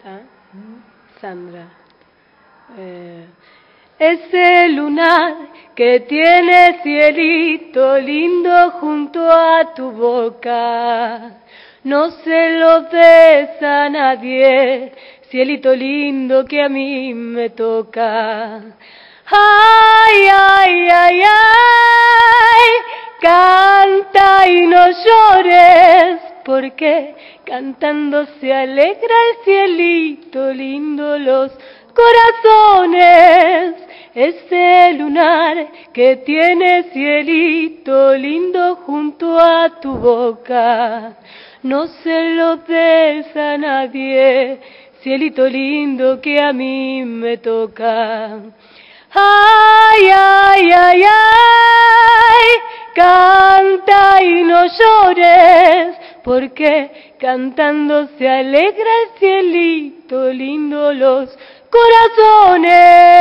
¿Ah? Sandra. Ese lunar que tiene cielito lindo junto a tu boca, no se lo des a nadie, cielito lindo que a mí me toca. Ay, ay, ay, ay, canta y no llores, porque cantando se alegra el cielito lindo, los corazones. Ese lunar que tiene cielito lindo junto a tu boca, no se lo des a nadie, cielito lindo que a mí me toca. Ay, ay, ay, ay, canta y no llores, porque cantando se alegra el cielito lindo, los corazones.